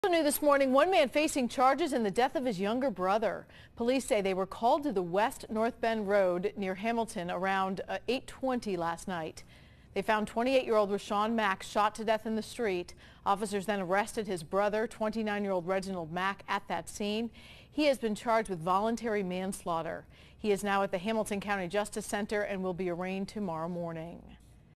New this morning, one man facing charges in the death of his younger brother. Police say they were called to the West North Bend Road near Hamilton around 8:20 last night. They found 28-year-old Rashawn Mack shot to death in the street. Officers then arrested his brother, 29-year-old Reginald Mack, at that scene. He has been charged with voluntary manslaughter. He is now at the Hamilton County Justice Center and will be arraigned tomorrow morning.